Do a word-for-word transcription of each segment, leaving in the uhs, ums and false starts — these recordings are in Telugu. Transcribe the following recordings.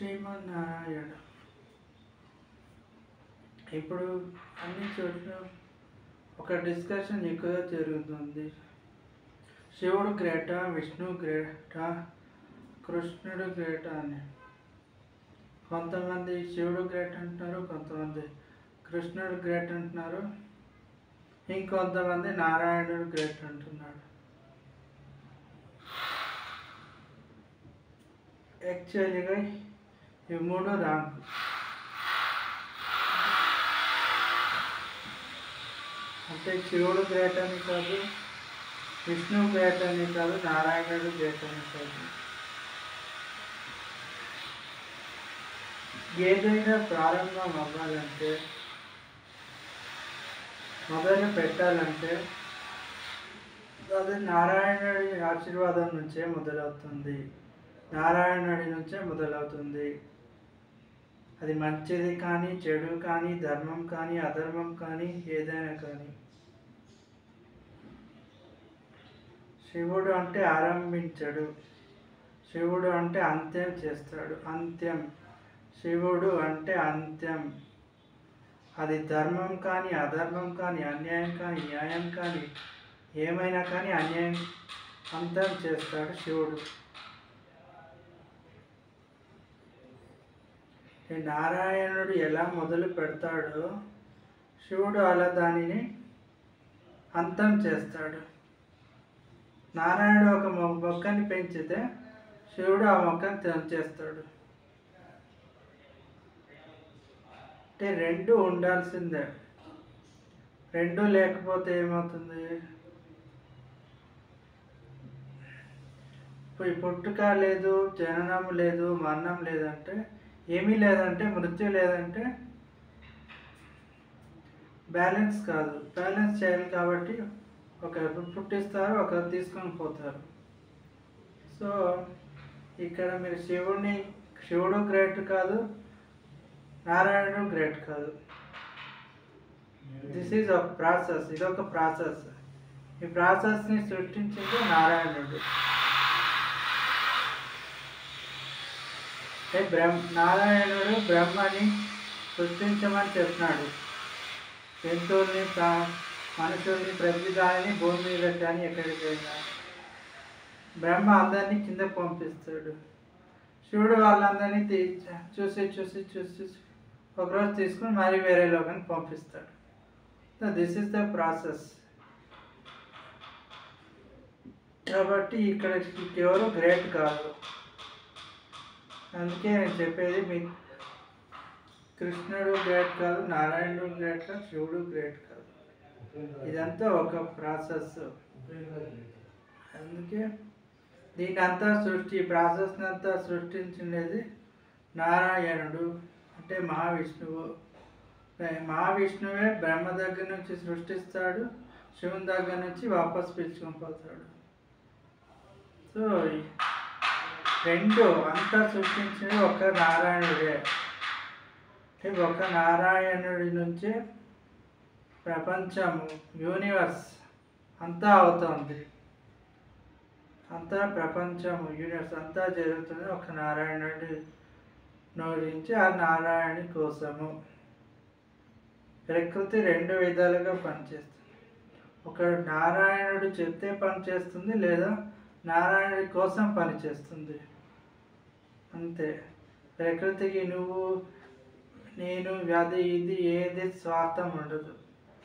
శ్రీమన్నారాయణ. ఇప్పుడు అన్ని చోట్ల ఒక డిస్కషన్ ఎక్కువగా జరుగుతుంది. శివుడు గ్రేటా, విష్ణు గ్రేటా, కృష్ణుడు గ్రేటా అని. కొంతమంది శివుడు గ్రేట్ అంటున్నారు, కొంతమంది కృష్ణుడు గ్రేట్ అంటున్నారు, ఇంకొంతమంది నారాయణుడు గ్రేట్ అంటున్నాడు. యాక్చువల్గా ఈ మూడు రాంగ్. అంటే శివుడు గ్రేట్ అని కాదు, విష్ణు గ్రేట్ అని కాదు, నారాయణుడు గ్రేట్ అని కాదు. ఏదైనా ప్రారంభం అవ్వాలంటే, మొదలు పెట్టాలంటే అది నారాయణుడి ఆశీర్వాదం నుంచే మొదలవుతుంది, నారాయణుడి నుంచే మొదలవుతుంది. అది మంచిది కానీ, చెడు కానీ, ధర్మం కానీ, అధర్మం కానీ, ఏదైనా కానీ. శివుడు అంటే ఆరంభించడు, శివుడు అంటే అంత్యం చేస్తాడు. అంత్యం, శివుడు అంటే అంత్యం. అది ధర్మం కానీ, అధర్మం కానీ, అన్యాయం కానీ, న్యాయం కానీ, ఏమైనా కానీ అన్యాయం అంతం చేస్తాడు శివుడు. నారాయణుడు ఎలా మొదలు పెడతాడో శివుడు అలా దానిని అంతం చేస్తాడు. నారాయణుడు ఒక మొక్కని పెంచితే శివుడు ఆ మొక్కని చేస్తాడు. అంటే రెండు ఉండాల్సిందే, రెండు లేకపోతే ఏమవుతుంది? ఇప్పుడు పుట్టుక లేదు, జననం లేదు, మరణం లేదంటే ఏమీ లేదంటే, మృత్యు లేదంటే బ్యాలెన్స్ కాదు. బ్యాలెన్స్ చేయాలి కాబట్టి ఒకరు పుట్టిస్తారు, ఒకరు తీసుకొని పోతారు. సో ఇక్కడ మీరు శివుడిని, శివుడు గ్రేట్ కాదు, నారాయణుడు గ్రేట్ కాదు. దిస్ ఈజ్ ఒక ప్రాసెస్, ఇదొక ప్రాసెస్. ఈ ప్రాసెస్ని సృష్టించింది నారాయణుడు. బ్రహ్మ నారాయణుడు బ్రహ్మని సృష్టించమని చెప్పినాడు. జంతువుల్ని, మనుషుల్ని, ప్రతి దానిని భూమి మీద కానీ ఎక్కడికైనా. బ్రహ్మ అందరినీ కింద పంపిస్తాడు. శివుడు వాళ్ళందరినీ తీ చూసి చూసి చూసి ఒకరోజు తీసుకుని మరీ వేరే లోకానికి పంపిస్తాడు. So this is the process. కాబట్టి ఇక్కడ ఎవరు గ్రేట్ కాదు. అందుకే నేను చెప్పేది, మీ కృష్ణుడు గ్రేట్ కాదు, నారాయణుడు గ్రేట్ కాదు, శివుడు గ్రేట్ కాదు. ఇదంతా ఒక ప్రాసెస్. అందుకే దీని అంతా సృష్టి, ప్రాసెస్ని అంతా సృష్టించినది నారాయణుడు, అంటే మహావిష్ణువు. మహావిష్ణువే బ్రహ్మ దగ్గర నుంచి సృష్టిస్తాడు, శివుని దగ్గర నుంచి వాపస్ పిలుచుకొని పోతాడు. సో రెండు అంతా సృష్టించేది ఒక నారాయణుడే. ఒక నారాయణుడి నుంచే ప్రపంచము, యూనివర్స్ అంతా అవుతుంది. అంతా ప్రపంచము, యూనివర్స్ అంతా జరుగుతుంది ఒక నారాయణుడి నుంచి, ఆ నారాయణుడి కోసము. ప్రకృతి రెండు విధాలుగా పనిచేస్తుంది. ఒక నారాయణుడు చెప్తే పనిచేస్తుంది, లేదా నారాయణుడి కోసం పనిచేస్తుంది. అంతే. ప్రకృతికి నువ్వు, నేను, వ్యాధి, ఇది ఏది స్వార్థం ఉండదు.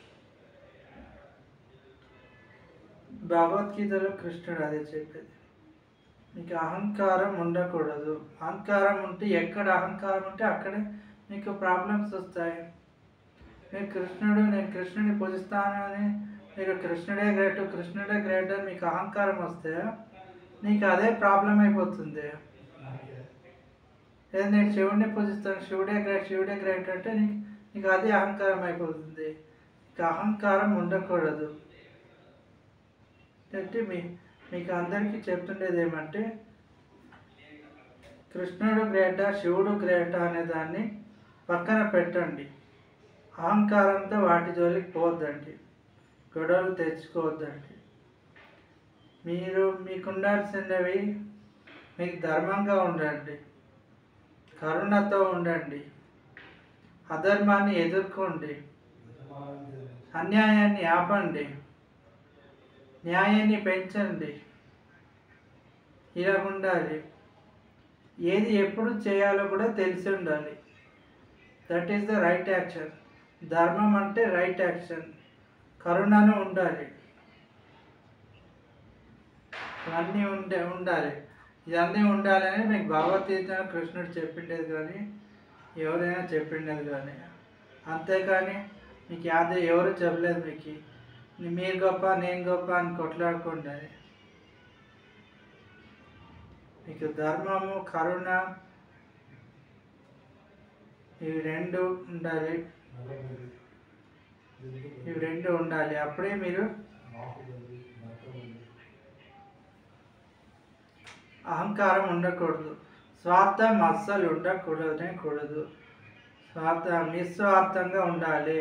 భగవద్గీతలో కృష్ణుడు అదే చెప్పేది, మీకు అహంకారం ఉండకూడదు. అహంకారం ఉంటే, ఎక్కడ అహంకారం ఉంటే అక్కడే మీకు ప్రాబ్లమ్స్ వస్తాయి. నేను కృష్ణుడు, నేను కృష్ణుడిని పూజిస్తాను అని మీరు కృష్ణుడే గ్రేట్, కృష్ణుడే గ్రేట్ అని మీకు అహంకారం వస్తే నీకు అదే ప్రాబ్లం అయిపోతుంది. లేదా నేను శివుడిని పూజిస్తాను, శివుడే గ్రేట్, శివుడే గ్రేట్ అంటే నీకు నీకు అదే అహంకారం అయిపోతుంది. నీకు అహంకారం ఉండకూడదు. అంటే మీ మీకు అందరికీ చెప్తుండేది ఏమంటే, కృష్ణుడు గ్రేటా, శివుడు గ్రేటా అనే దాన్ని పక్కన పెట్టండి. అహంకారంతో వాటి జోలికి పోవద్దండి, గొడవలు తెచ్చుకోవద్దండి. మీరు మీకు ఉండాల్సినవి మీకు ధర్మంగా ఉండండి. కరుణతో ఉండండి, అధర్మాన్ని ఎదుర్కోండి, అన్యాయాన్ని ఆపండి, న్యాయాన్ని పెంచండి. ఇలా ఉండాలి. ఏది ఎప్పుడు చేయాలో కూడా తెలిసి ఉండాలి. That is the right action. ధర్మం అంటే రైట్ యాక్షన్. కరుణను ఉండాలి, ఇవన్నీ ఉండే ఉండాలి ఇవన్నీ ఉండాలని మీకు భగవద్గీత కృష్ణుడు చెప్పిండేది కానీ ఎవరైనా చెప్పిండేది కానీ, అంతేకాని మీకు అదే ఎవరు చెప్పలేదు. మీకు మీరు గొప్ప నేను గొప్ప అని కొట్లాడుకోండి. మీకు ధర్మము కరుణ ఇవి రెండు ఉండాలి. ఇవి రెండు ఉండాలి అప్పుడే మీరు అహంకారం ఉండకూడదు, స్వార్థం అస్సలు ఉండకూడదనే కూడదు. స్వార్థ నిస్వార్థంగా ఉండాలి.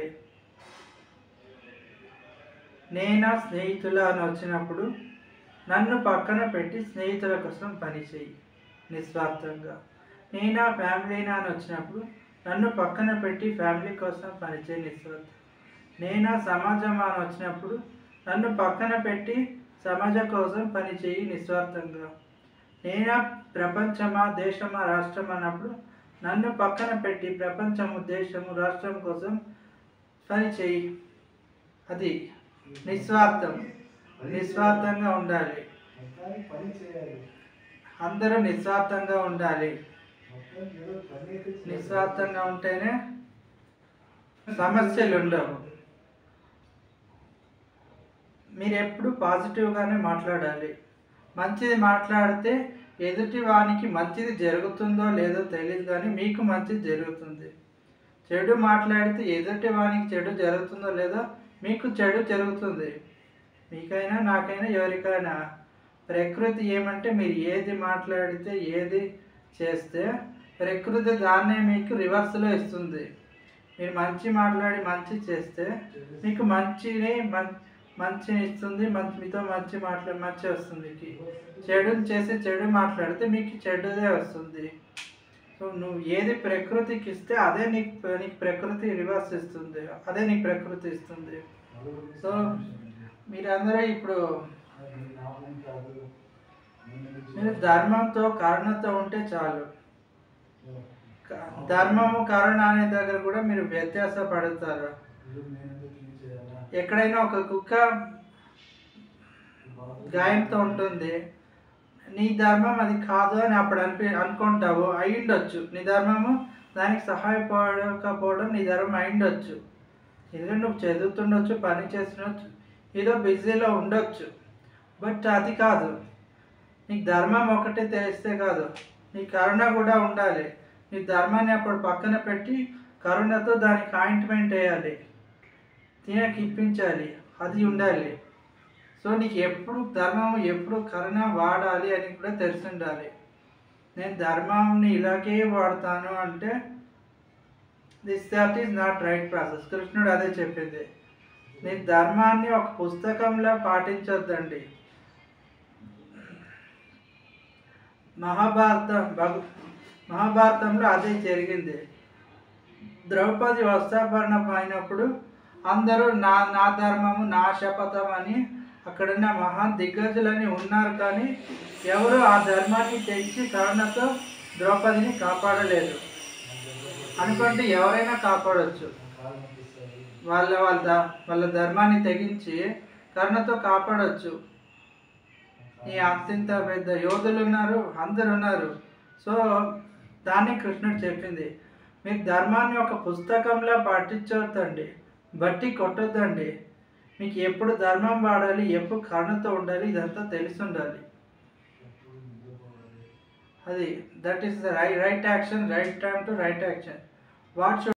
నేనా స్నేహితుల అని వచ్చినప్పుడు నన్ను పక్కన పెట్టి స్నేహితుల కోసం పనిచేయి నిస్వార్థంగా. నేనా ఫ్యామిలీనా అని వచ్చినప్పుడు నన్ను పక్కన పెట్టి ఫ్యామిలీ కోసం పనిచేయి నిస్వార్థం. నేనా సమాజం అని వచ్చినప్పుడు నన్ను పక్కన పెట్టి సమాజం కోసం పనిచేయి నిస్వార్థంగా. నేనా ప్రపంచమా దేశమా రాష్ట్రం అన్నప్పుడు నన్ను పక్కన పెట్టి ప్రపంచము దేశము రాష్ట్రం కోసం పనిచేయి. అది నిస్వార్థం. నిస్వార్థంగా ఉండాలి. అందరూ నిస్వార్థంగా ఉండాలి. నిస్వార్థంగా ఉంటేనే సమస్యలు ఉండవు. మీరు ఎప్పుడు పాజిటివ్గానే మాట్లాడాలి. మంచిది మాట్లాడితే ఎదుటి వానికి మంచిది జరుగుతుందో లేదో తెలియదు కానీ మీకు మంచిది జరుగుతుంది. చెడు మాట్లాడితే ఎదుటి వానికి చెడు జరుగుతుందో లేదో మీకు చెడు జరుగుతుంది. మీకైనా నాకైనా ఎవరికైనా. ప్రకృతి ఏమంటే మీరు ఏది మాట్లాడితే ఏది చేస్తే ప్రకృతి దాన్నే మీకు రివర్స్లో ఇస్తుంది. మీరు మంచి మాట్లాడి మంచి చేస్తే మీకు మంచిని మంచిని ఇస్తుంది. మంచి మీతో మంచి మాట్లాడి మంచి వస్తుంది. చెడు చేసి చెడు మాట్లాడితే మీకు చెడుదే వస్తుంది. సో నువ్వు ఏది ప్రకృతికి ఇస్తే అదే నీకు నీకు ప్రకృతి రివర్స్ ఇస్తుంది. అదే నీకు ప్రకృతి ఇస్తుంది. సో మీరందరూ ఇప్పుడు మీరు ధర్మంతో కరుణతో ఉంటే చాలు. ధర్మము కరుణ అనే దగ్గర కూడా మీరు వ్యత్యాస పడతారు. ఎక్కడైనా ఒక కుక్క గాయంతో ఉంటుంది, నీ ధర్మం అది కాదు అని అప్పుడు అనిపి అనుకుంటావు. అయ్యుండొచ్చు నీ ధర్మము దానికి సహాయపడకపోవడం నీ ధర్మం అయ్యుండొచ్చు. ఎందుకంటే నువ్వు చదువుతుండొచ్చు, పని చేస్తుండొచ్చు, ఏదో బిజీలో ఉండొచ్చు. బట్ అది కాదు. నీకు ధర్మం ఒకటే తెలిస్తే కాదు, నీ కరుణ కూడా ఉండాలి. నీ ధర్మాన్ని అప్పుడు పక్కన పెట్టి కరుణతో దానికి ఆయింట్మెంట్ వేయాలి, తినకి ఇప్పించాలి, అది ఉండాలి. సో నీకు ఎప్పుడు ధర్మం ఎప్పుడు కరుణ వాడాలి అని కూడా తెలిసి ఉండాలి. నేను ధర్మాన్ని ఇలాగే వాడతాను అంటే this that is not right process. కృష్ణుడు అదే చెప్పింది. నేను ధర్మాన్ని ఒక పుస్తకంలో పాటించొద్దండి. మహాభారతం భగ మహాభారతంలో అదే జరిగింది. ద్రౌపది వస్త్రాభరణం అయినప్పుడు అందరూ నా నా ధర్మము నా శపథం అని అక్కడున్న మహా దిగ్గజులని ఉన్నారు, కానీ ఎవరు ఆ ధర్మాన్ని తెచ్చి కరుణతో ద్రౌపదిని కాపాడలేదు. అనుకుంటే ఎవరైనా కాపాడవచ్చు. వాళ్ళ వాళ్ళ వాళ్ళ ధర్మాన్ని తెగించి కరుణతో కాపాడవచ్చు. ఈ అంతింత పెద్ద యోధులు ఉన్నారు, అందరు ఉన్నారు. సో దాన్ని కృష్ణుడు చెప్పింది, మీరు ధర్మాన్ని ఒక పుస్తకంలో పట్టించొద్దండి, బట్టి కొట్టొద్దండి. మీకు ఎప్పుడు ధర్మం వాడాలి, ఎప్పుడు కరుణతో ఉండాలి, ఇదంతా తెలిసి ఉండాలి. అది that is the right right action, right time to right action. What